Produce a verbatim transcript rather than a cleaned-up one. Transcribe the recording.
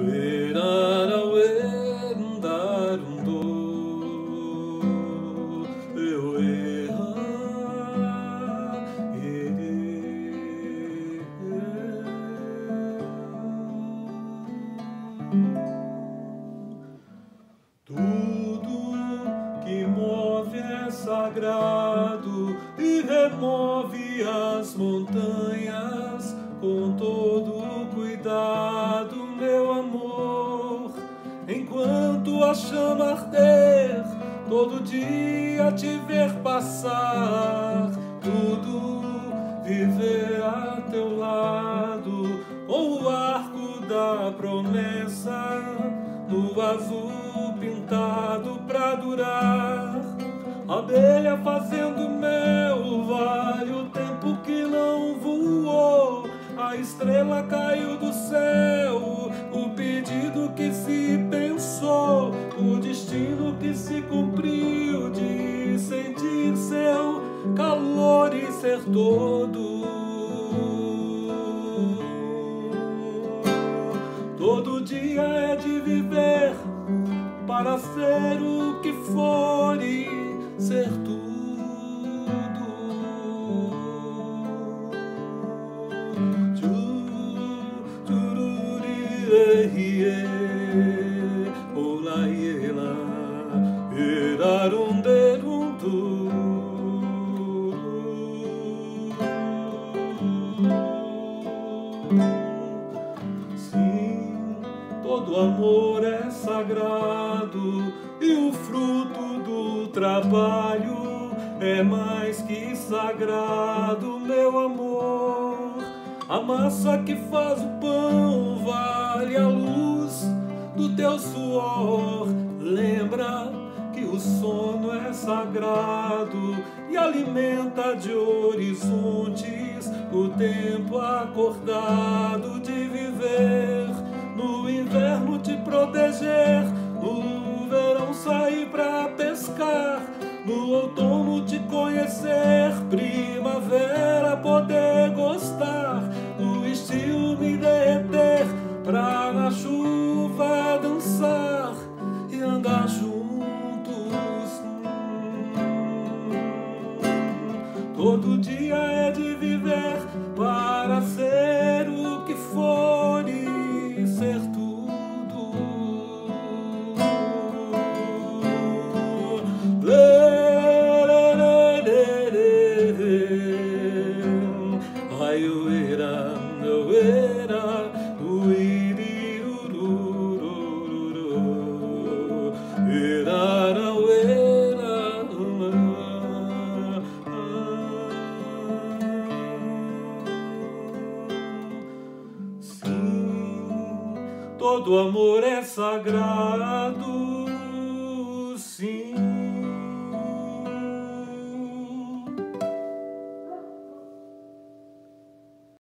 Tudo que move é sagrado e remove as montanhas com todo cuidado, meu amor. Enquanto a chama arder, todo dia te ver passar, tudo viver a teu lado, com o arco da promessa no azul pintado pra durar. Abelha fazendo mel, vale o tempo que não voou. A estrela caiu do céu, o pedido que se pensou, o destino que se cumpriu de sentir seu calor e ser todo. Todo dia é de viver para ser o que for e ser tudo. Sim, todo amor é sagrado e o fruto do trabalho é mais que sagrado, meu amor. A massa que faz o pão vale a luz do teu suor. Lembra que o sono é sagrado e alimenta de horizontes o tempo acordado de viver. No inverno te proteger, no verão sair pra pescar, no outono te conhecer, primavera poder gostar, no estio me derreter pra na chuva dançar e andar juntos. Todo dia é de viver para ser o que for e ser tudo. Aioeira, aioeira, uirirurururu, iraraueira. Sim, todo amor é sagrado, sim.